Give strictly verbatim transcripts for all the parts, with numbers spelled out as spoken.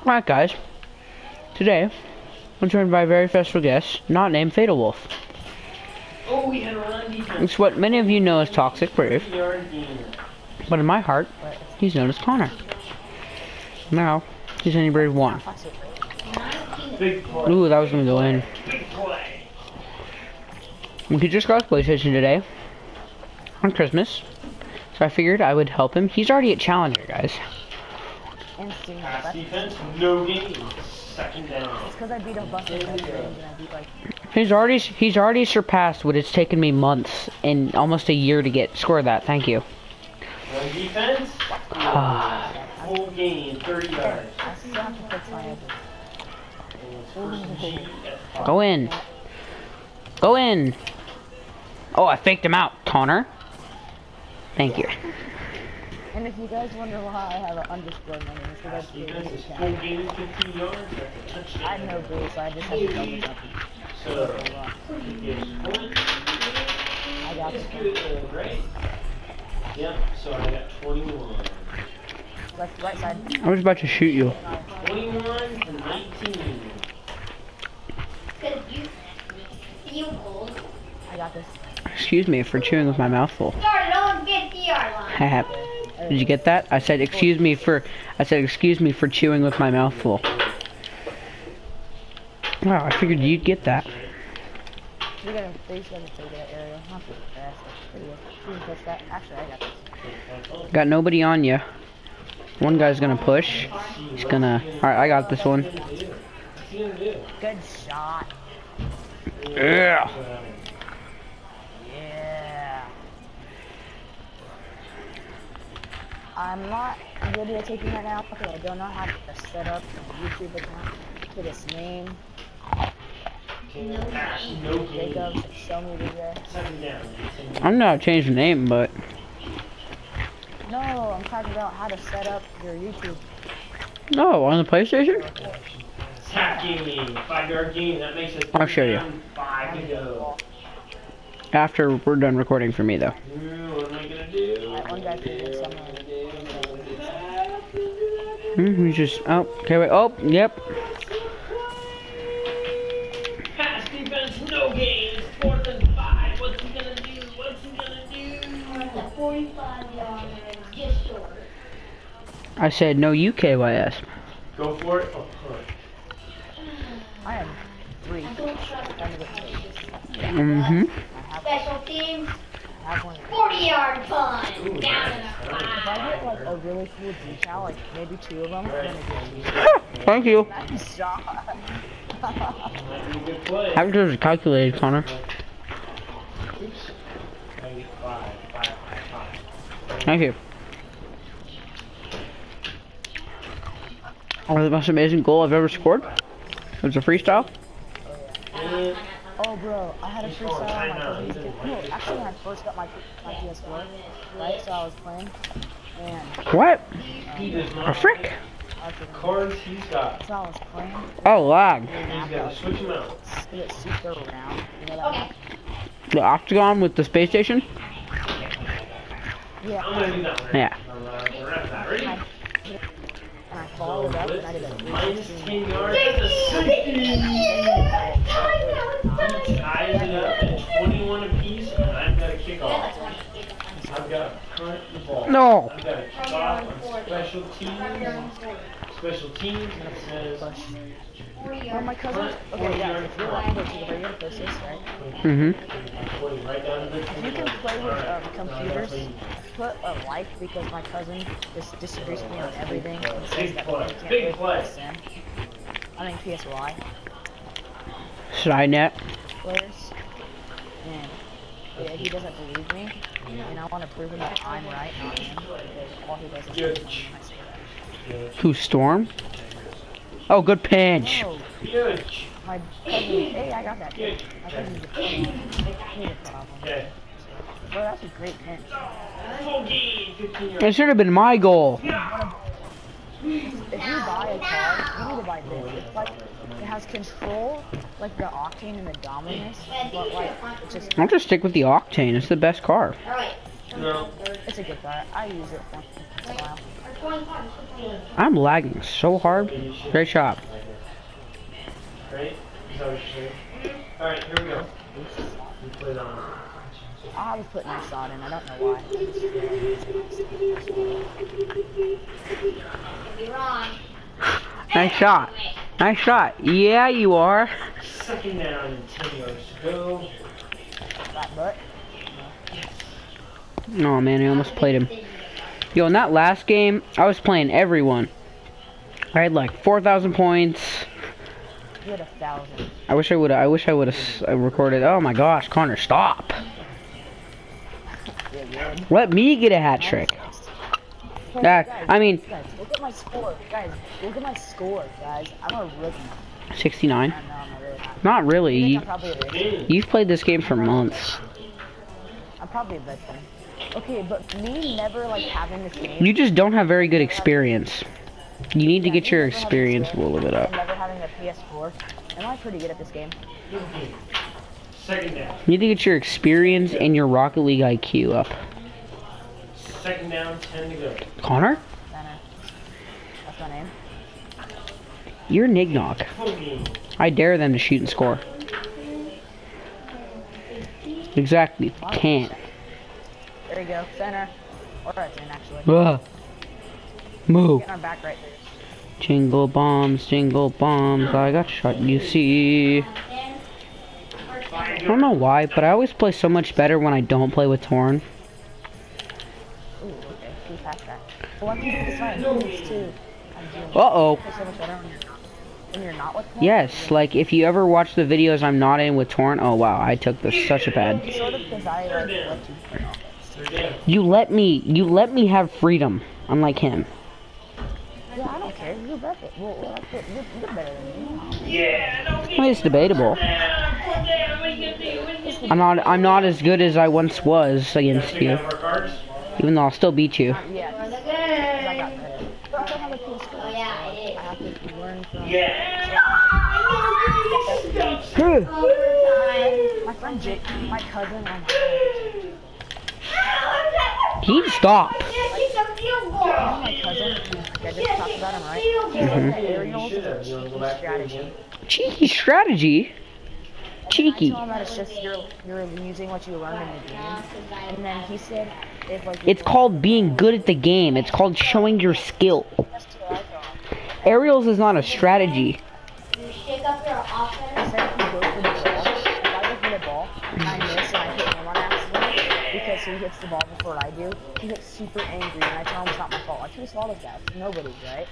Alright guys, today I'm joined by a very special guest, not named Fatal Wolf. Oh, we had a run defense. It's what many of you know as Toxic Brave, but in my heart, he's known as Connor. Now, he's only Brave one. Big play. Ooh, that was gonna go in. Big play. He just got his PlayStation today, on Christmas, so I figured I would help him. He's already at Challenger, guys. Pass defense, no gain. Second down. It's because I beat a bunch of veterans and I beat like... He's already he's already surpassed what it's taken me months and almost a year to get score that. Thank you. Run defense. Full gain, thirty yards. I still have to fix my edges. Go in. Go in. Oh, I faked him out, Connor. Thank you. And if you guys wonder why I have an underscore name, it's because I Defense is full account. gain, fifteen yards. That's a touchdown. I have no boost, so I just have to double jump. So, he gives one. I got That's this. good, uh, great. Yep, so I got twenty-one. Left, right side. I was about to shoot you. twenty-one to nineteen. Because you feel cold. I got this. Excuse me for chewing with my mouth full. Started on fifty yard line. Haha. Did you get that? I said excuse me for I said excuse me for chewing with my mouth full. Wow, I figured you'd get that. You're gonna, they just gotta take that area. Not too fast. Pretty good. You can push that. Actually, I got this. Got nobody on you. One guy's gonna push. He's gonna. All right, I got this one. Good shot. Yeah. Yeah. I'm not video taking that out because I don't know how to set up a YouTube account to this name. No gain. Jacob, show me video. Second down. I'm not change the name, but No, I'm talking about how to set up your YouTube. no, on the PlayStation. Attacking. Five yard gain. That makes it. I'll show you. down, Five to go. After we're done recording for me, though. Ooh, what am I gonna do? Alright, one guy can do something. Hmm, we just. Oh, okay, wait. Oh, yep. Pass defense, no gain. It's fourth and five. What's he gonna do? What's he gonna do? The forty-five yard just short. I said no U K Y S. Go for it. Oh, push. I have three. Don't trust Trying to get three. Mm-hmm. I have, special teams. I have one. forty yard punt. Ooh, Down in nice. a If I five. get like a really cool decal, like maybe two of them, I'm gonna get two. Thank you. Nice shot. Might be a good play. How does it calculate, Connor? Oops. I get five. Five, five, five. Thank you. Oh, the most amazing goal I've ever scored. It was a freestyle. And Oh, bro, I had a freestyle on my cousin's game. No, actually, when I first got my my P S four, right? So I was playing, and What? he does A not. frick? I was getting, Cards he's got. so I was playing, Oh, lag. He's got to switch them out. and it super round. You know that? Okay. The octagon with the space station? Yeah. I'm gonna do that one. Yeah. I'm, uh, we're at that. Ready? And I followed up, and I did a Minus sixteen. ten yards. That's a sixty. He ties it up at twenty-one apiece, and I've got to kick off. I've got to punt the ball. No. I've got to kick off on special teams. Special teams, and it says. Well, my cousin. Okay, yeah. If you're like, look, you're gonna push this, right? Mm-hmm. Right down to the If you can play with um, computers, put a like because my cousin just disagrees with me on everything and says Big that play. we can't Big play play. P S N. I mean P S Y Skynet. players. And yeah, he doesn't believe me, and I want to prove him that I'm right, not him. Because all he does is Good. believe me when I say that. Who, Storm? Oh, good pinch. No, Good. my cousin. Hey, I got that. Pinch. My cousin's a problem. He's a problem. Okay. Bro, that's a great pinch. Full gain, fifteen yards. It should have been my goal. If you buy a car, you need to buy this. It's like it has control, like the Octane and the Dominus, but like it's just I'll just stick with the Octane. It's the best car. Alright. No. it's a good car. I use it once in a while. twenty-five. I'm lagging so hard. Great shot. Right? Is that what you're saying? Alright, here we go. You played on. I was putting my shot in. I don't know why. You're wrong. Nice shot. Nice shot. Yeah, you are. Second down and ten yards to go. That butt. Oh man, I almost played him. Yo, in that last game, I was playing everyone. I had like four thousand points. You had a thousand. I wish I would. I wish I would have recorded. Oh my gosh, Connor, stop! Yeah, good. Let me get a hat trick. Hey, That guys, I mean, guys, look at my score, guys. Look at my score, guys. I'm a rookie. sixty-nine. I know, I'm a really not. Not really. I You, think I'm probably a veteran. you've played this game for months. I'm probably a veteran. Okay, but me never like having this game. You just don't have very good experience. You need to get your experience a little bit up. And never having a P S four. Am I pretty good at this game? Second down. You need to get your experience and your Rocket League I Q up. Second down, ten to go. Connor, Center. That's my name. you're Nignog. Hoagie. I dare them to shoot and score. Exactly. Can't. There you go. Center. Or right in, actually. Ugh. Move. Getting our back right there. Jingle bombs, jingle bombs, I got shot, you see. I don't know why, but I always play so much better when I don't play with Torn. Ooh, okay. See past that. Well, I can do this right. No. This too. I'm doing Uh-oh. play so much better when you're not. When you're not with Torn. Yes, like if you ever watch the videos I'm not in with Torn, oh wow, I took this such a bad. Sort of because I like, let you play offense. Third down. You let me, you let me have freedom, unlike him. Yeah, I don't care. You're better. Well, well, that's it. You're, you're better than me. Yeah, don't I mean, it's debatable. down. Down. What are you gonna do? What are you gonna do? I'm not, I'm not as good as I once was against So you you, have our cards? even though I'll still beat you. Yeah, 'cause I got better. But I don't have a P S four. Oh, yeah, I did. I have to learn from. Yeah. Overtime. My friend Jake, my cousin, oh my god. He stop. Just kick a field goal. You know my cousin, I just talked about him, right? He said Mhm. that aerials You should is have. a You wanna go cheeky back there strategy. again? Cheeky strategy. Cheeky. I told him that it's just you're, you're using what you learned in the game. And then he said, if like... It's called being good at the game. It's called showing your skill. Aerials is not a strategy. You shake up your I offense. said if you go for the ball, if I go for the ball, and I miss and I hit him on accident, because he hits the ball before I do, he gets super angry, and I tell him it's not my fault. Like, whose fault is that? It's nobody's, right?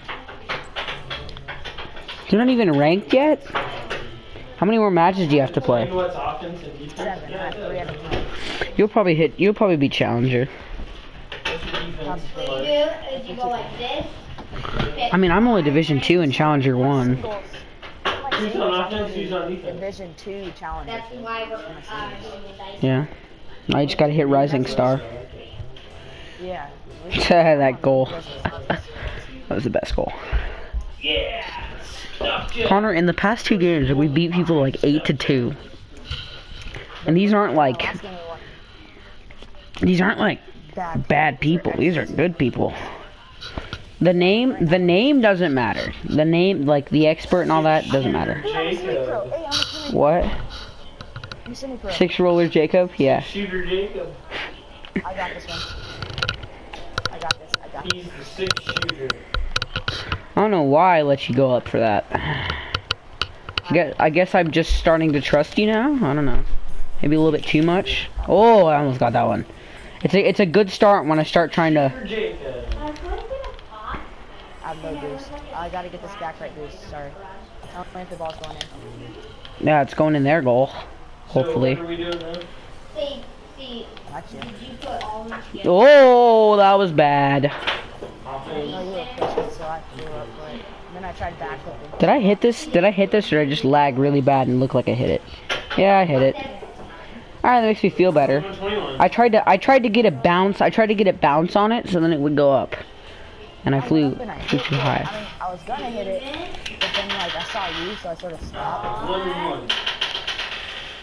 You're not even ranked yet? How many more matches do you have to You play? know what's offense and defense? Seven, I Yeah, have three out of ten. You'll probably hit, you'll probably be challenger. What's your defense? What you do is you go like this. I mean, I'm only Division two and Challenger one. Singles. Like Who's singles, on I'm offense, only who's on defense? Division two challenger. That's why we're uh, doing the dice. Yeah. I just gotta hit Rising Star. Yeah. That goal. That was the best goal. Yeah. Stuff good. Connor, in the past two games, we beat people like eight to two. And these aren't like, Last game we won. these aren't like Bad. bad people. These are good people. The name, the name doesn't matter. The name, like the expert and all that, doesn't matter. Hey, I'm a semi-pro. Jacob. Hey, I'm a semi-pro. What? I'm a semi-pro. Six roller Jacob? Yeah. Shooter Jacob. I got this one. I got this. I got this. He's the sixth shooter. I don't know why I let you go up for that. I guess, I guess I'm just starting to trust you now. I don't know. Maybe a little bit too much. Oh, I almost got that one. It's a, it's a good start when I start trying to. Shooter Jacob. I have no boost. I gotta get this back right boost. Sorry. I don't think the ball's going in. Yeah, it's going in their goal. Hopefully. So what are we doing now? See, see, That's it. did you put all these together? Oh, that was bad. Offense. No, you were pushing, so I threw up for it. And then I tried backflipping. Did I hit this? Did I hit this or did I just lag really bad and look like I hit it? Yeah, I hit it. Alright, that makes me feel better. twenty-one. I tried to I tried to get a bounce. I tried to get a bounce on it so then it would go up. And I I flew, went up and I flew hit too it. high. I mean, I was gonna hit it, but then like I saw you, so I sort of stopped. One and one.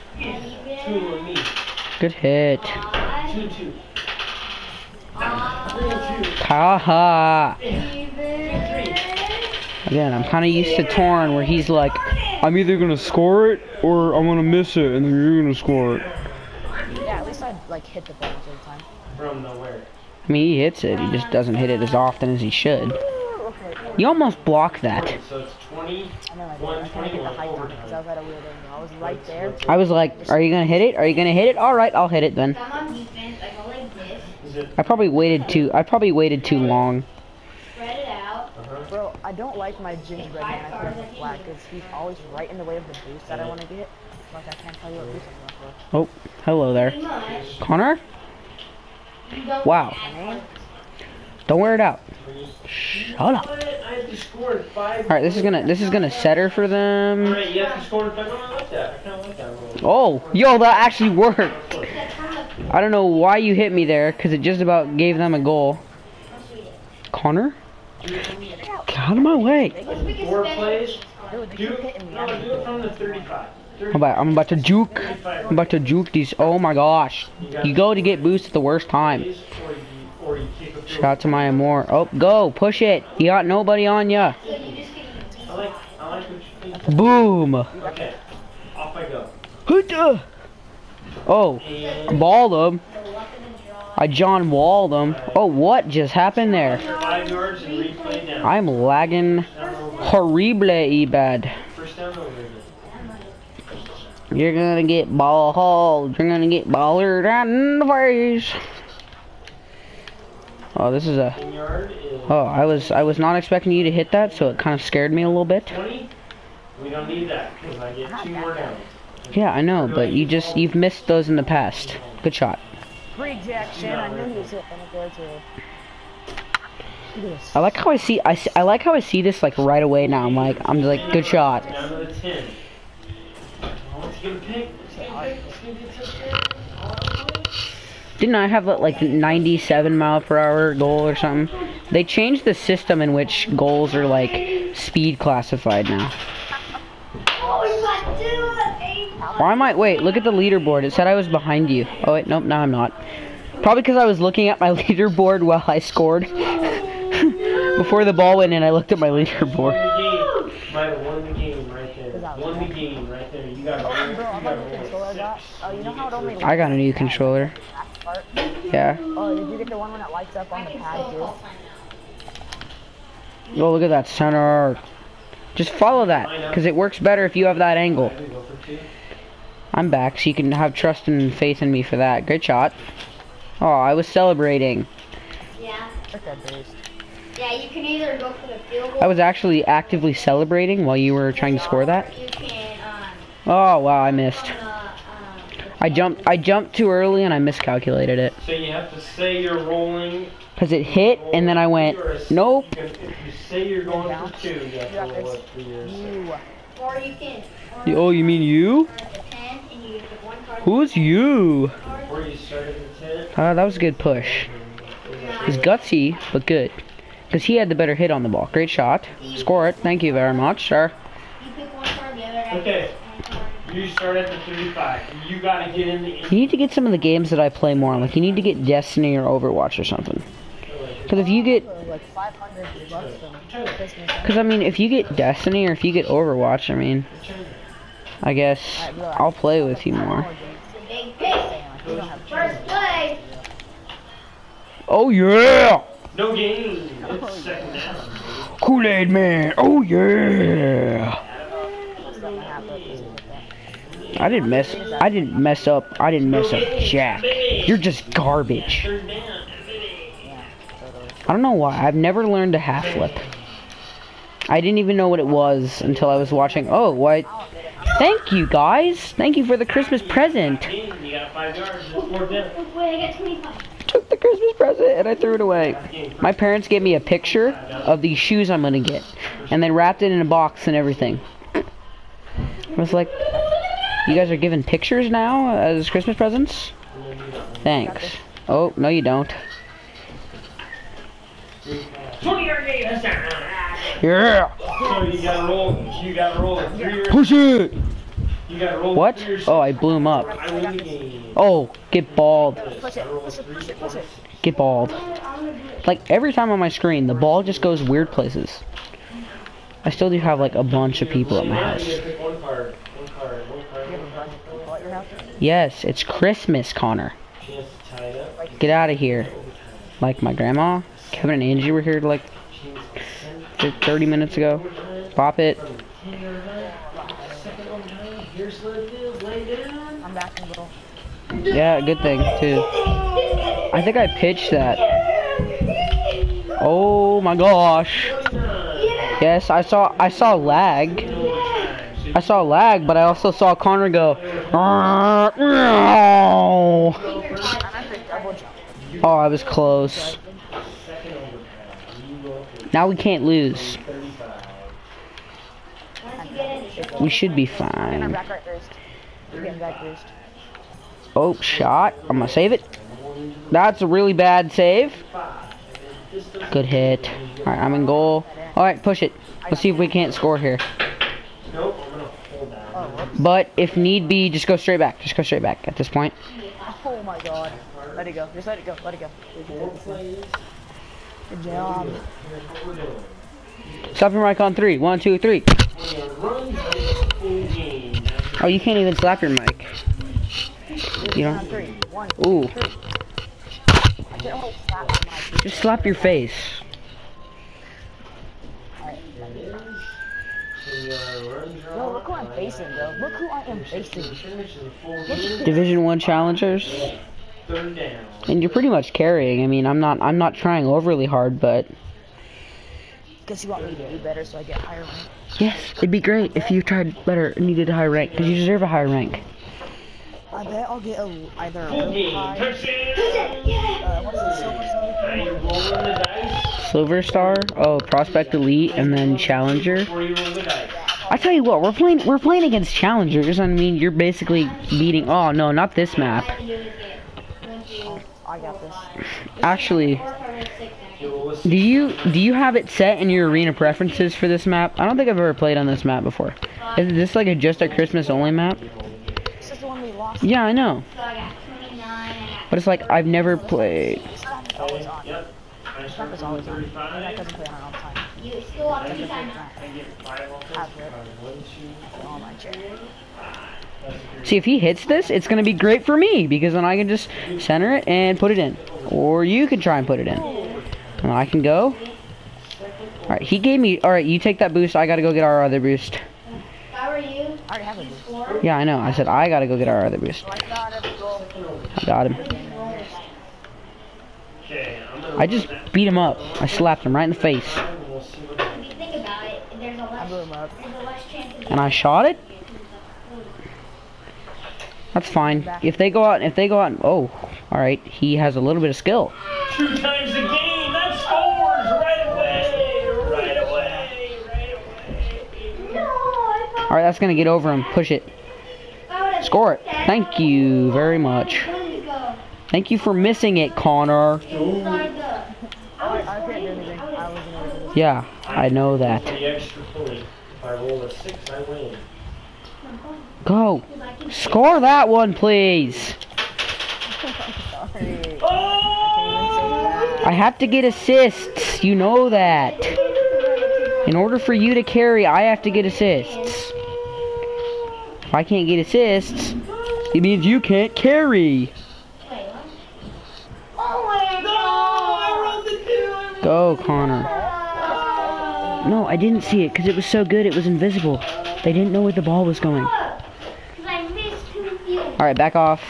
Two on me. Good hit. Two two. But Three and two. Haha. Three. Again, I'm kind of used to Torn where he's like, I'm either gonna score it or I'm gonna miss it, and then you're gonna score it. Yeah, at least I like hit the buttons every time. From nowhere. I mean, he hits it. He just doesn't hit it as often as he should. You almost blocked that. So it's twenty. I know I did. I can't get the height on it because I was at a weird angle. I was right there. I was like, are you gonna hit it? Are you gonna hit it? All right, I'll hit it then. I'm on defense. I go like this. Is it? I probably waited too. I probably waited too long. Spread it out. Uh-huh. Bro, I don't like my gingerbread man. I put him flag because he's always right in the way of the boost that I want to get. Like I can't tell you what boost I'm going for. Oh, hello there, Pretty much. Connor. You don't Wow. add My name? Don't wear it out. Shut up. I have to score in five. All right, this is gonna this is gonna set her for them. Alright, you have to score in five. Oh, I like that. I kind of like that rule. Oh, yo, that actually worked. that kind of I don't know why you hit me there, because it just about gave them a goal. Connor? Get out of my way. Four plays. Dude, they Do keep hitting me. no, do it from the thirty-five. I'm about, I'm about to juke. I'm about to juke these. Oh my gosh. You go to get boost at the worst time. Or you, or you kick a field. Shout out to my Amor. Oh, go. Push it. You got nobody on ya. so you just get I like, I like what you think. Boom. Okay, off I go. Hoota. Oh, And balled him. the luck of the draw. I John Walled him. Oh, what just happened there? five yards and replay down. I'm lagging Down over. horrible e bad. First down over. You're gonna get ball hauled. You're gonna get ballered right in the face. Oh, this is a. Ten yard is Oh, I was I was not expecting you to hit that, so it kind of scared me a little bit. twenty. We don't need that because I get two more downs. Yeah, I know, but you just you've missed those in the past. Good shot. Rejection. I knew he was hitting it there too. Look at this. I like how I see I, see, I like how I see this like right away now. I'm like I'm like good shot. Down to the ten. Oh, let's get a pick. Let's get a pick. Let's get a touchdown. Didn't I have like ninety-seven mile per hour goal or something? They changed the system in which goals are like speed classified now. Oh, you got two. Or I might wait. Look at the leaderboard. It said I was behind you. Oh wait, nope. Now I'm not. Probably because I was looking at my leaderboard while I scored. Before the ball went in, I looked at my leaderboard. Won the game. Might have won the game right there. Won the game right there. You got Oh, to bro, I'm You about to got control I got. Oh, you know how it only I got a new controller. that part? Yeah. Oh, did you get the one when it lights up on the pad too? Oh, look at that center. Just follow that, because it works better if you have that angle. Go for two. I'm back, so you can have trust and faith in me for that. Great shot. Oh, I was celebrating. Yeah. Look at that boost. Yeah, you can either go for the field goal. I was actually actively celebrating while you were trying to score that. or you can, um, Oh, wow, I missed. from the, um, I jumped I jumped too early and I miscalculated it. So you have to say you're rolling. Because it hit, and then I went, nope. You can- If you say you're going for two, you have to got roll this. up for yours. You. or you can. Or Oh, you mean you? at the ten, and you get one card. Who's you? Or you start at the ten. Uh, that was a good push. He's gutsy, but good. Because he had the better hit on the ball. Great shot. Score it. Thank you very much, sir. You pick one card, the other has Okay. one card. You start at the thirty-five. You gotta get in the. You need to get some of the games that I play more on. Like, you need to get Destiny or Overwatch or something. Because if you get... For like five hundred bucks from Christmas. Because, I mean, if you get Destiny or if you get Overwatch, I mean... I guess I'll play with you more. It's a big pick. First play. Oh, yeah! No game. It's second down. Kool-Aid Man! Oh, yeah! I didn't mess... I didn't mess up. I didn't mess up jack. You're just garbage. Third down. I don't know why. I've never learned a half flip. I didn't even know what it was until I was watching. Oh, what? Thank you, guys. Thank you for the Christmas present. You got five yards. Just fourth down. Wait, I got twenty-five. Took the Christmas present and I threw it away. My parents gave me a picture of these shoes I'm gonna get, and then wrapped it in a box and everything. I was like, you guys are giving pictures now as Christmas presents? Thanks. Oh, no you don't. twenty yard game. That's down. Yeah! So you gotta roll. You gotta roll it three yards. Push it! You gotta roll. What? three yards. Oh, I blew him up. I win the game. Oh, get balled. Push it, push it, push it, push it. get balled. Like, every time on my screen, the ball just goes weird places. I still do have, like, a bunch of people at my house. You have a bunch of people at your house? Yes, it's Christmas, Connor. Get out of here. Like, my grandma, Kevin and Angie were here, like, thirty minutes ago. Pop it. I'm back in little. Yeah, good thing, too. I think I pitched that. Oh my gosh. Yes, I saw I saw lag. I saw lag, but I also saw Connor go. Oh, I was close. Now we can't lose. We should be I'm fine. back right first. You're getting back first. Oh, shot. I'm gonna save it. That's a really bad save. Good hit. Alright, I'm in goal. Alright, push it. Let's see if we can't score here. But if need be, just go straight back. Just go straight back at this point. Oh my god. Let it go. Just let it go. Let it go. Good job. Stop your mic on three. One, two, three. Oh, you can't even slap your mic. You On know? three. One, Ooh. three. I can't hold slap my mic. Just slap your face. Alright. Yo, look who I'm facing, bro. Look who I am facing. Division one challengers. And you're pretty much carrying. I mean, I'm not I'm not trying overly hard, but Guess you want me to do better so I get higher rank. yes, it'd be great if you tried better and needed a high rank, because you deserve a high rank. I bet I'll get a, either a really high, uh, what's the silver star? Silver Star, oh, Prospect Elite, and then Challenger. I tell you what, we're playing we're playing against challengers. I mean, you're basically beating. Oh no, not this map. Oh, I got this. Actually, do you do you have it set in your arena preferences for this map? I don't think I've ever played on this map before. Is this like a just a Christmas only map? This is the one we lost. Yeah, I know. But it's like I've never played. This map is always on. This map is always on. My dad doesn't play on it all the time. That's a big map. Have it. On my chair. See, if he hits this, it's gonna be great for me because then I can just center it and put it in, or you can try and put it in, and I can go. All right, he gave me. All right, you take that boost. I gotta go get our other boost. How are you? I already have a boost. Yeah, I know. I said I gotta go get our other boost. I got it. Go. I got him. I just beat him up. I slapped him right in the face, If you think about it, there's a I less, blew him up. there's a less chance of and I shot it. That's fine. If they go out, if they go out, oh, all right. He has a little bit of skill. Two times the game. That scores right away. Right away. Right away. No, I thought All right, that's gonna get over him. Push it. I would've Score it. said- Thank you very much. Please go. Thank you for missing it, Connor. Sorry, go. I, I couldn't do anything. I wasn't able to do Yeah, I know that. The extra point. If I roll a six, I win. Go. Score that one, please. Sorry. Oh! I have to get assists. You know that. In order for you to carry, I have to get assists. If I can't get assists, it means you can't carry. Oh my No! I rolled the two. I rolled Go, Connor. No, I didn't see it because it was so good it was invisible. They didn't know where the ball was going. I missed two fields. All right, back off.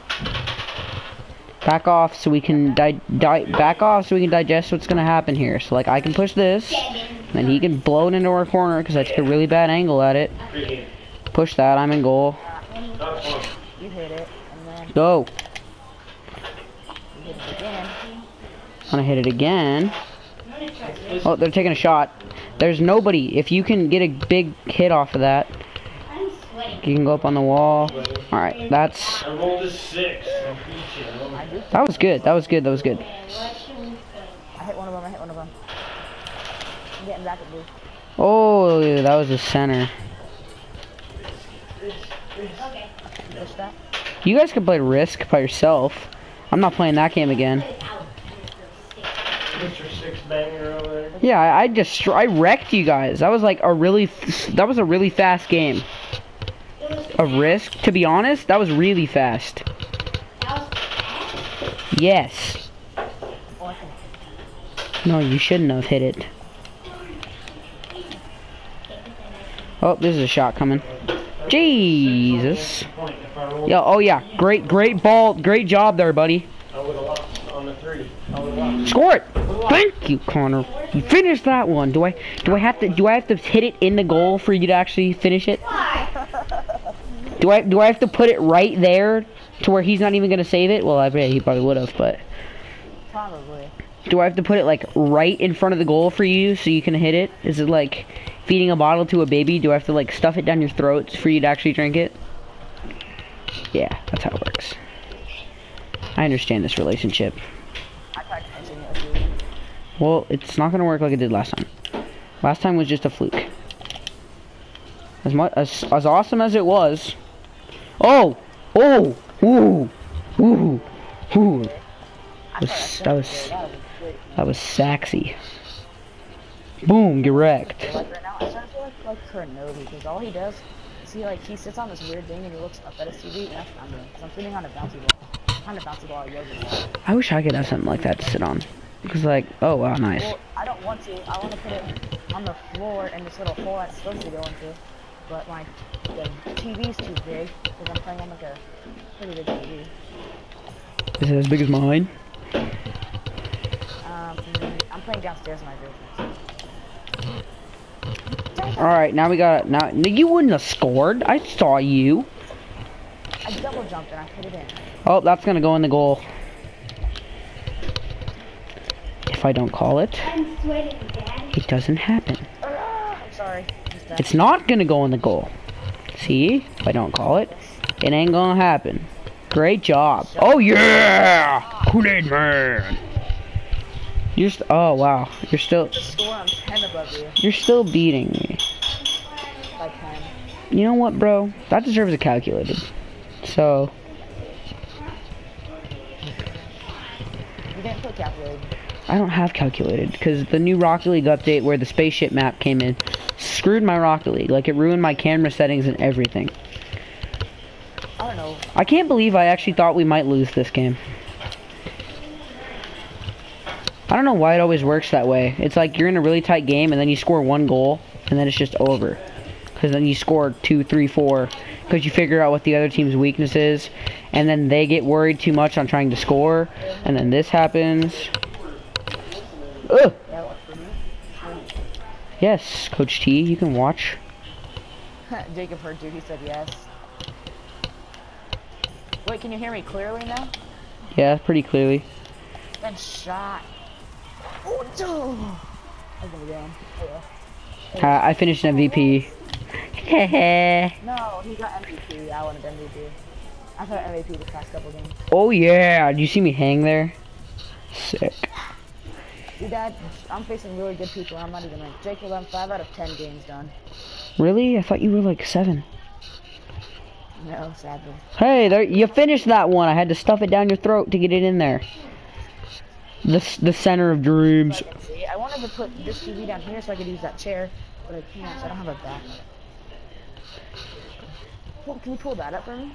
Back off so we can di di back off so we can digest what's gonna happen here. So like I can push this, and he can blow it into our corner because I took a really bad angle at it. Push that. I'm in goal. Not fun. You hit it, and then Go. you hit it again. I'm gonna hit it again. Oh, they're taking a shot. There's nobody. If you can get a big hit off of that, I'm sweating. you can go up on the wall. All right, that's I rolled a six. I beat you. I do. that was good. That was good. That was good. I hit one of them. I hit one of them. I'm getting back at you. Oh, that was the center. Push that. You guys can play Risk by yourself. I'm not playing that game again. Mister Six Banger over there. Yeah, I, I just I wrecked you guys. That was like a really that was a really fast game. A risk, to be honest, that was really fast. Yes. No, you shouldn't have hit it. Oh, this is a shot coming. Jesus. Yeah, oh yeah, great, great ball, great job there, buddy. I would have lost on the three. I would have lost. Score it! Thank you, Connor. You finished that one. Do I do I have to do I have to hit it in the goal for you to actually finish it? Do I do I have to put it right there to where he's not even gonna save it? Well, I bet he probably would have, but Probably. do I have to put it like right in front of the goal for you so you can hit it? Is it like feeding a bottle to a baby? Do I have to like stuff it down your throat for you to actually drink it? Yeah, that's how it works. I understand this relationship. I tried finishing it with you. Well, it's not gonna work like it did last time. Last time was just a fluke. As much as as awesome as it was. Oh, oh, ooh, ooh, ooh. I Was, thought that I was finished it. That was great. that was sexy. Boom, get wrecked. Like right now, I start to feel like like Kurnobi because all he does is he like he sits on this weird thing and he looks up at his T V and that's what I'm doing. Cause I'm sitting on a bouncy ball, kind of bouncy ball, a yoga ball. I wish I could have something like that to sit on. Because like, oh wow, nice. Well, I don't want to. I want to put it on the floor in this little hole that's supposed to go into. But my the T V's too big because I'm playing on like a pretty big T V. Is it as big as mine? Um, I'm playing downstairs in my basement. Alright, now we got now you wouldn't have scored. I saw you. I double jumped and I put it in. Oh, that's gonna go in the goal. If I don't call it, I'm sweating, Dad. it doesn't happen. Ah, I'm sorry. Just that. It's not gonna go in the goal. See? If I don't call it, it ain't gonna happen. Great job. Oh yeah! Kool-Aid man! You're st oh wow. You're still The score, I'm ten above you you're still beating me. by ten. You know what, bro? That deserves a calculated. So You didn't put calculated. I don't have calculated because the new Rocket League update where the spaceship map came in screwed my Rocket League. Like it ruined my camera settings and everything. I don't know. I can't believe I actually thought we might lose this game. I don't know why it always works that way. It's like you're in a really tight game and then you score one goal and then it's just over. Because then you score two, three, four. Because you figure out what the other team's weakness is. And then they get worried too much on trying to score. And then this happens. Ugh. Yeah, what for me? Yes, Coach T, you can watch. Jacob heard you. He said yes. Wait, can you hear me clearly now? Yeah, pretty clearly. Been shot. Oh, no. I'm gonna down. Oh, yeah. Uh, I finished M V P. Heh. No, he got M V P. I wanted M V P. I've had M V P the past couple games. Oh yeah, did you see me hang there? Sick. See, Dad, I'm facing really good people. I'm not even ranked. Jacob, I'm five out of ten games done. Really? I thought you were like seven. No, sadly. Hey, there, you finished that one. I had to stuff it down your throat to get it in there. The the center of dreams. But, see, I wanted to put this T V down here so I could use that chair, but I can't. So I don't have a back. Well, can you pull that up for me?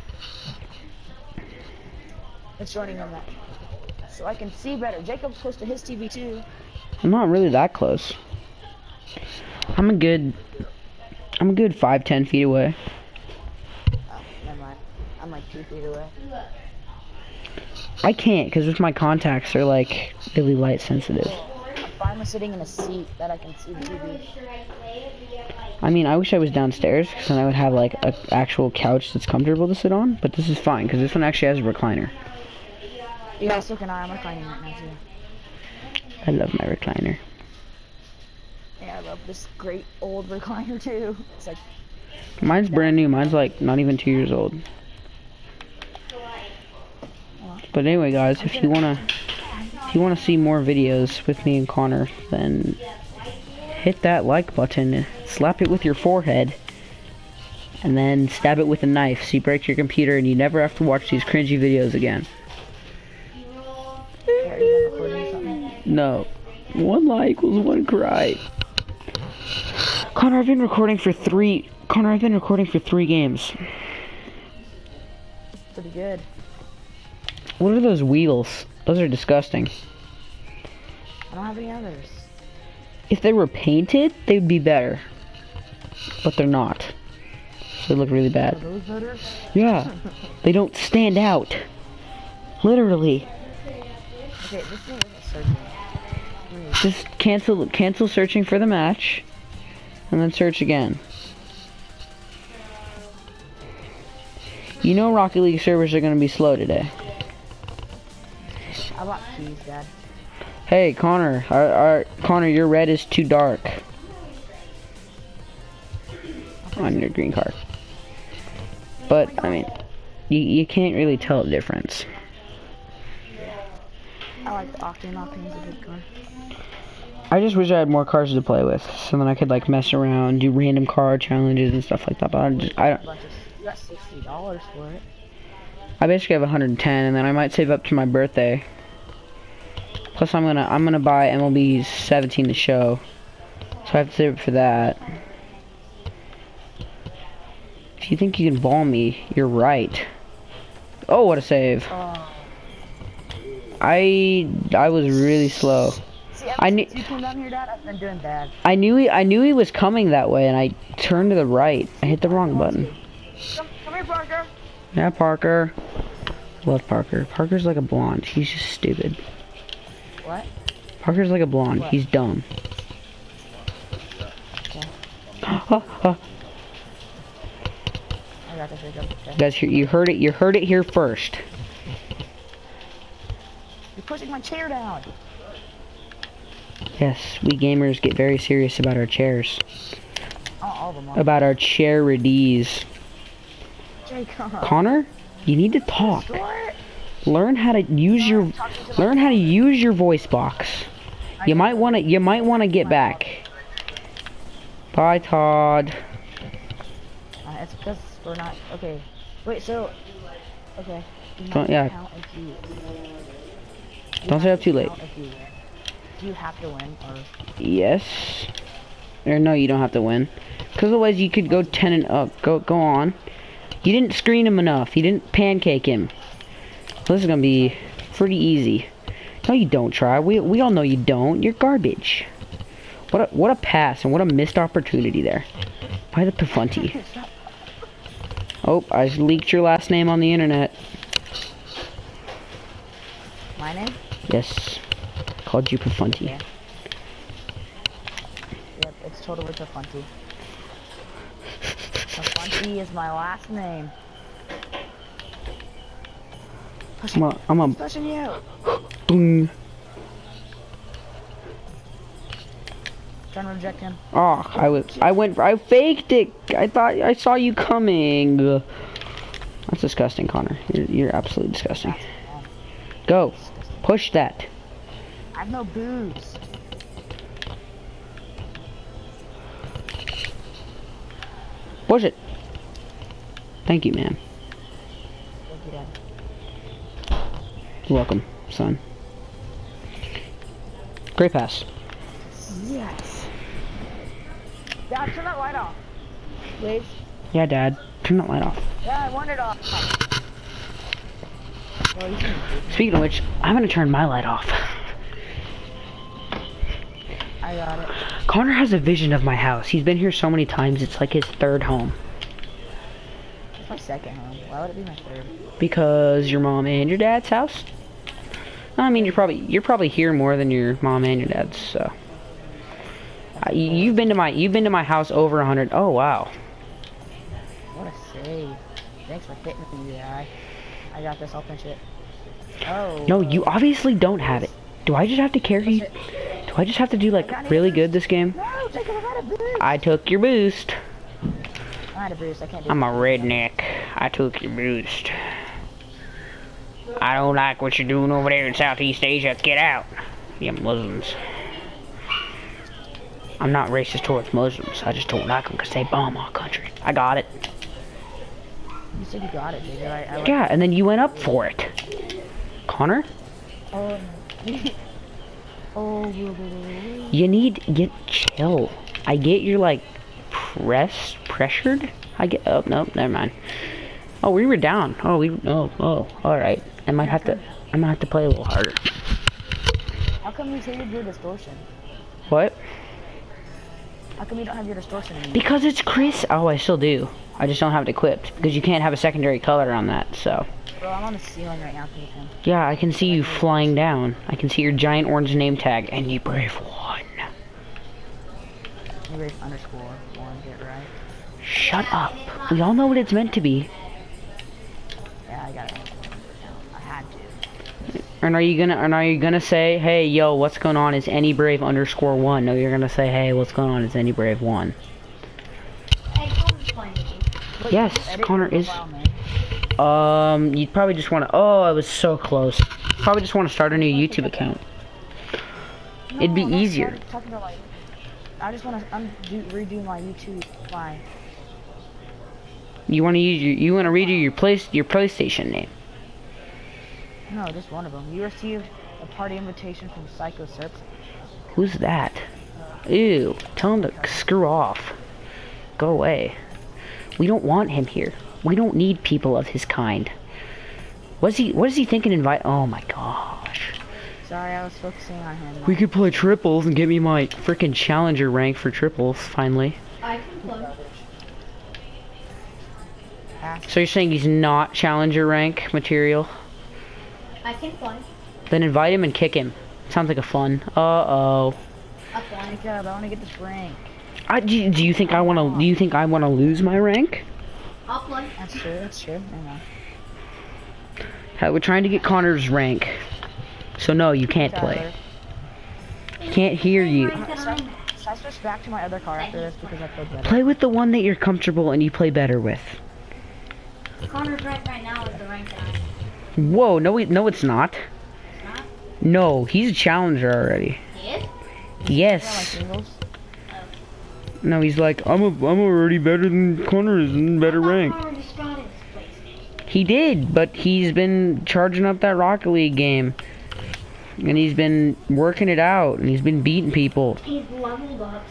It's joining on that, so I can see better. Jacob's close to his T V too. I'm not really that close. I'm a good. I'm a good five, ten feet away. Oh, never mind. I'm like two feet away. I can't because with my contacts they're like really light sensitive. I'm finally sitting in a seat that I can see the T V. I mean, I wish I was downstairs because then I would have like an actual couch that's comfortable to sit on. But this is fine because this one actually has a recliner. Yeah, so can I. I'm reclining right now too. I love my recliner. Yeah, I love this great old recliner too. It's like, Mine's brand new. Mine's like not even two years old. But anyway, guys, if you wanna, if you wanna see more videos with me and Connor, then hit that like button, slap it with your forehead, and then stab it with a knife so you break your computer and you never have to watch these cringy videos again. are you recording or something? No. One lie equals one cry. Connor, I've been recording for three... Connor, I've been recording for three games. Pretty good. What are those wheels? Those are disgusting. I don't have any others. If they were painted, they'd be better. But they're not. So they look really Are bad. those better? Yeah. They don't stand out. Literally. Okay, this thing isn't searching. Hmm. Just cancel cancel searching for the match. And then search again. You know Rocket League servers are gonna be slow today. I bought keys, Dad. Hey Connor, our, our Connor, your red is too dark on your green card. But I mean, you you can't really tell the difference. I like the Octane. Octane's a good car. I just wish I had more cars to play with, so then I could like mess around, do random car challenges and stuff like that. But I just I don't. Bunch of, you got sixty dollars for it. I basically have one hundred ten, and then I might save up to my birthday. Plus, I'm gonna I'm gonna buy M L B seventeen to show, so I have to save up for that. If you think you can ball me, you're right. Oh, what a save! Oh. I I was really slow. See, ever I knew since you came down here, Dad, I've been doing bad. I knew he I knew he was coming that way, and I turned to the right. I hit the wrong button. Come, come here, Parker. Yeah, Parker. Love Parker. Parker's like a blonde. He's just stupid. What? Parker's like a blonde. What? He's dumb. Okay. Oh, oh. I got this, Jacob. Okay. Guys, you heard it. You heard it here first. You're pushing my chair down. Yes, we gamers get very serious about our chairs. Oh, all of them are. About our chairities. Jacob. Connor, you need to talk. Destroy it. Learn how to use your learn how to use your voice box. You might want to you might want to get back. Bye, Todd. Uh, it's because we're not okay. Wait, so okay. You Don't- have to yeah. count if you- you Don't have stay up to too late. count if you win. Do you have to win or? Yes. Or no, you don't have to win. Because otherwise you could go ten and up. Go go on. You didn't screen him enough. You didn't pancake him. So this is gonna be pretty easy. No, you don't try. We we all know you don't. You're garbage. What a what a pass and what a missed opportunity there. By the Pafunti. Oh, I leaked your last name on the internet. My name? Yes. Called you Pafunti. Yeah. Yep, it's totally Pafunti. Pafunti is my last name. I'm a, I'm a Pushing you. boom. Trying to reject him. Oh, I was I went I faked it. I thought I saw you coming. That's disgusting, Connor. You're you're absolutely disgusting. Go. Push that. I have no booze. Push it. Thank you, man. Thank you, Dad. You're welcome, son. Great pass. Yes. Dad, turn that light off. Please. Yeah, Dad. Turn that light off. Yeah, I want it off. Well, you can do it. Speaking of which, I'm gonna turn my light off. I got it. Connor has a vision of my house. He's been here so many times, it's like his third home. It's my second home. Why would it be my third? Because your mom and your dad's house? I mean, you're probably you're probably here more than your mom and your dad's, so. Uh, you- you've been to my you've been to my house over a hundred. Oh wow. What a save. Thanks for hitting me, guy. I got this. I'll pinch it. Oh. No, you obviously don't have it. Do I just have to carry? Do I just have to do like really good this game? No, Jacob, I got a boost. I took your boost. I had a boost. I can't do I'm it. a redneck. I took your boost. I don't like what you're doing over there in Southeast Asia. Let's get out. You Muslims. I'm not racist towards Muslims. I just don't like them because they bomb our country. I got it. You said you got it, Jacob. I, I Yeah, and then you went up for it. Connor? Oh, no. Oh, blah, blah, blah, blah. You need get chill. I get you're like press pressured. I get oh no, never mind. Oh, we were down. Oh, we oh oh. All right. I might have to. I might have to play a little harder. How come you hated your distortion? What? How come you don't have your distortion anymore? Because it's Chris. Oh, I still do. I just don't have it equipped because you can't have a secondary color on that. So. Bro, I'm on the ceiling right now, Ethan. Yeah, I can see you flying down. I can see your giant orange name tag and you brave one. You brave underscore one. Get right. Shut up. We all know what it's meant to be. Yeah, I got it. I had to. And are you gonna and are you gonna say, hey yo, what's going on is any brave underscore one? No, you're gonna say, hey, what's going on is any brave one. Hey, Connor's playing with you. Wait, Yes, you edit Connor your is- profile, man. Um, you'd probably just wanna oh, I was so close. Probably just wanna start a new YouTube account. It'd be No, that's easier. not- talking about, like, I just want to undo, redo my YouTube, my, You wanna use your you wanna redo your place your PlayStation name. no, just one of them. You received a party invitation from Psycho Serp. Who's that? Ew, tell him to screw off. Go away. We don't want him here. We don't need people of his kind. What's he what is he thinking invite oh my gosh. Sorry, I was focusing on him. We could play triples and get me my freaking challenger rank for triples, finally. I can play. Ask. So you're saying he's not challenger rank material? I can play. Then invite him and kick him. Sounds like a fun. Uh-oh. I'll play. Wake up, I want to get this rank. I, do, do you think I want to do you think I want to lose my rank? I'll play. That's true, that's true. Never mind. Uh, We're trying to get Connor's rank. So no, you can't play. Tyler. Can't hear you. Rank that Should I, I'm in. should I switch back to my other car after this because I played better? Play with the one that you're comfortable and you play better with. Connor's rank right now is the rank that I'm in. Whoa, no, we, no, it's not. Not? No, he's a challenger already. He is? Yeah, like Yes. singles. No, he's like, I'm a, I'm already better than Connor is in better I thought rank. Connor just got his PlayStation. He did, but he's been charging up that Rocket League game. And he's been working it out, and he's been beating people. He's leveled up.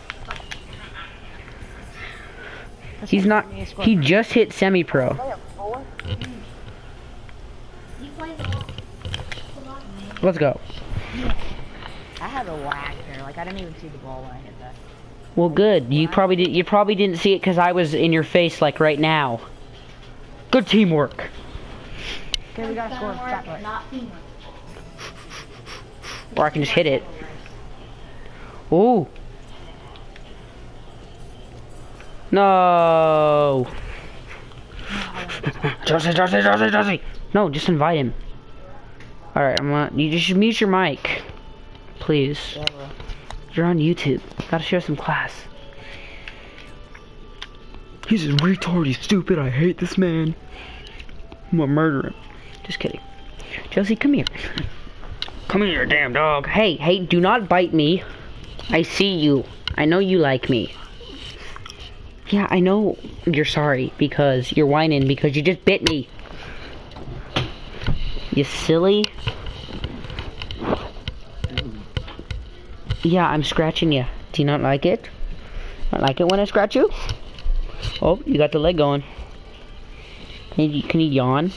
That's He's what not, me score. he just hit semi-pro. Play a four? He plays a lot. A lot, man. Let's go. I had a whack there, like I didn't even see the ball when I hit that. Well, good. You probably did. You probably didn't see it because I was in your face, like right now. Good teamwork. Okay, we gotta score a fat Teamwork, butt. not teamwork. Or I can just hit it. Ooh. No. Josie, Josie, Josie, Josie. No, just invite him. All right, I'm gonna. You just mute your mic, please. Yeah, bro. You're on YouTube. Gotta show some class. He's a retard. He's stupid. I hate this man. I'm gonna murder him. Just kidding. Josie, come here. Come here, damn dog. Hey, hey, do not bite me. I see you. I know you like me. Yeah, I know you're sorry because you're whining because you just bit me. You silly. Yeah, I'm scratching you. Do you not like it? Not like it when I scratch you? Oh, you got the leg going. Can you, can you yawn?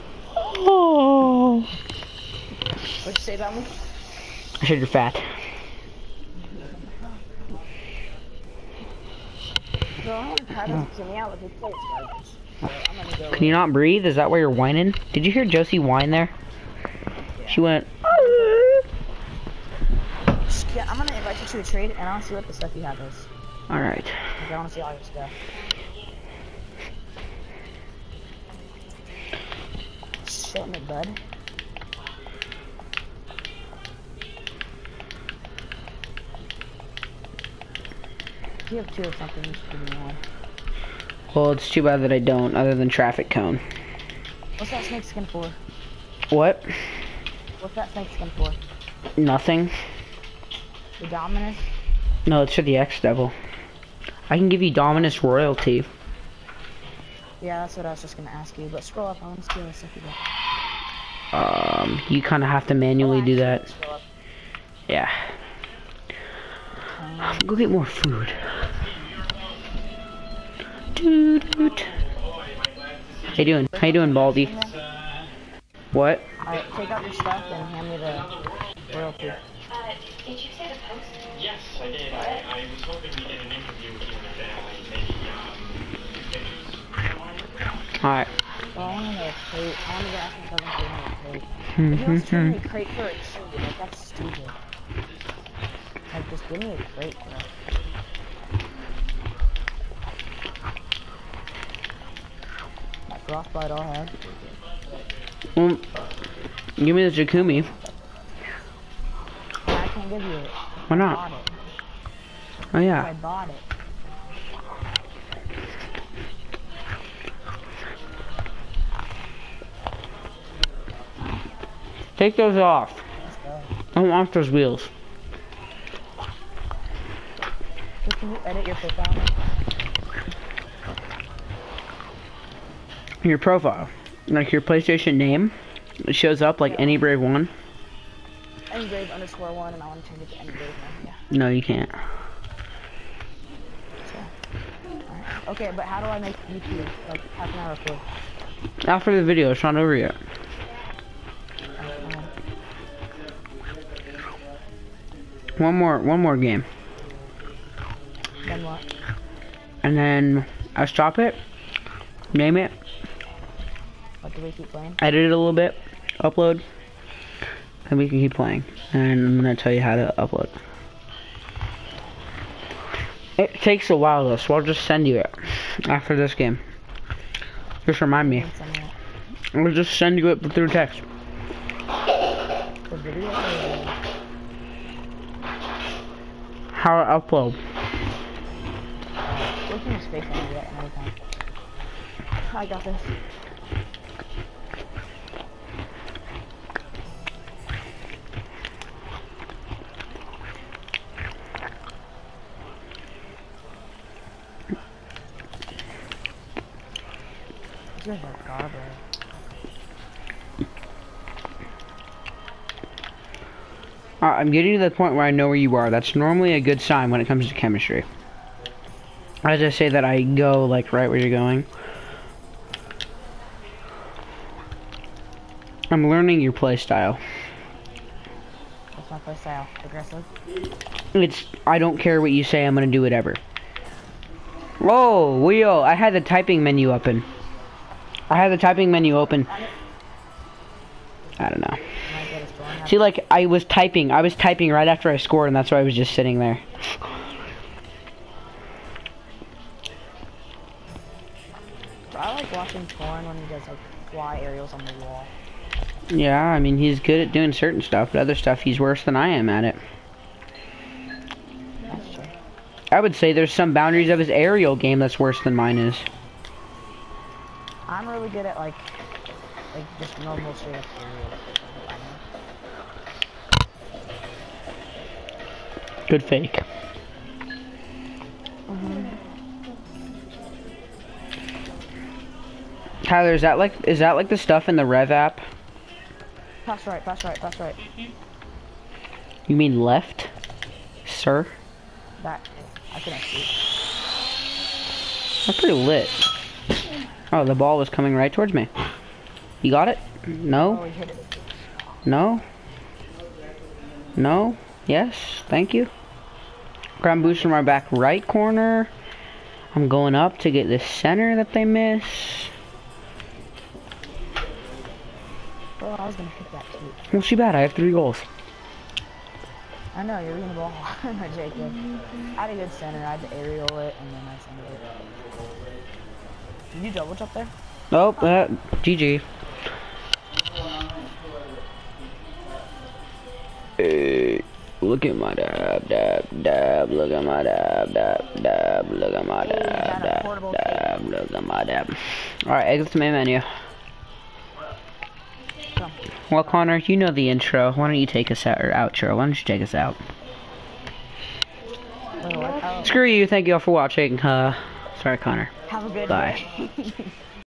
Oh. What'd you say about me? I said you're fat. So I don't have to see me out with his plates, garbage. So I'm gonna go. Can you not breathe? Is that why you're whining? Did you hear Josie whine there? She went. Yeah, I'm gonna invite you to a trade, and I'll see what the stuff you have is. All right. Like, I wanna see all your stuff. Show me, bud. If you have two or something, you should give me one. Well, it's too bad that I don't, other than traffic cone. What's that snake skin for? What? What's that snake skin for? Nothing. The Dominus? No, it's for the X-Devil. I can give you Dominus royalty. Yeah, that's what I was just gonna ask you. But scroll up, I wanna see what stuff you got. Um, you kind of have to manually do that. Scroll up. Yeah. Um, Go get more food. Doot. How you doing? How you doing, Baldy? What? Alright, take out your stuff and hand me the royalty. Uh, did you say the post? Yes, I did. I, I was hoping to get an interview with you in the family. Maybe, um, Alright. Well, I want to know a crate. I want to go ask my cousin for a crate. If Hmm, he wants to hmm, give me a crate for a tree, like, that's stupid. Like, just give me a crate, bro. That frostbite I'll have. Well, give me the Jakumi. I can't give you it. Why I not? bought it. Oh I yeah. bought it. Take those off. Let's go. I don't want those wheels. Just can you edit your profile? Your profile, like your PlayStation name, it shows up like Yeah. Any Brave One. Engrave underscore one, and I want to change it to Engrave one. Yeah. No, you can't. So. Alright. Okay, but how do I make YouTube? Like, how can I record? After the video, it's not over yet. Um, One more, one more game, then what? and then I stop it, name it, What do we keep playing? edit it a little bit, upload, and we can keep playing. And I'm gonna tell you how to upload. It takes a while though, so I'll just send you it after this game. Just remind me. Send me I'll just send you it through text. that. The video or the... How to upload. We can just FaceTime you that another time. I got this. You guys are garbage. Alright, I'm getting to the point where I know where you are. That's normally a good sign when it comes to chemistry. I just say that I go like right where you're going. I'm learning your play style. What's my play style? Aggressive? It's I don't care what you say, I'm gonna do whatever. Whoa, Wheel, I had the typing menu open. I had the typing menu open. I don't know. Am I good at scoring? See, like, I was typing. I was typing right after I scored, and that's why I was just sitting there. I like watching porn when he does like fly aerials on the wall. Yeah, I mean, he's good at doing certain stuff, but other stuff he's worse than I am at it. That's true. I would say there's some boundaries of his aerial game that's worse than mine is. I'm really good at like, like just normal straight up aerial. Good fake. Mm-hmm. Tyler, is that like is that like the stuff in the Rev app? Pass right, pass right, pass right. You mean left, sir? That I can see. That's pretty lit. Oh, the ball was coming right towards me. You got it? Oh, No? he hit it. No? No? Yes? Thank you. Ground boost from our back right corner. I'm going up to get the center that they miss. Bro, I was gonna hit that too. Well, too bad. I have three goals. I know, you're reading the ball. Jacob. I had a good center, I had to aerial it, and then I centered it. Did you double jump there? Oh, uh, G G. Hey, look at my dab, dab, dab, look at my dab, dab, dab, look at my dab, dab, dab, look at my dab. Alright, exit the main menu. Come. Well, Connor, you know the intro. Why don't you take us out, or outro? Why don't you take us out? Wait, what? Oh, Screw you, thank you all for watching. Uh, sorry, Connor. have a good Bye. day.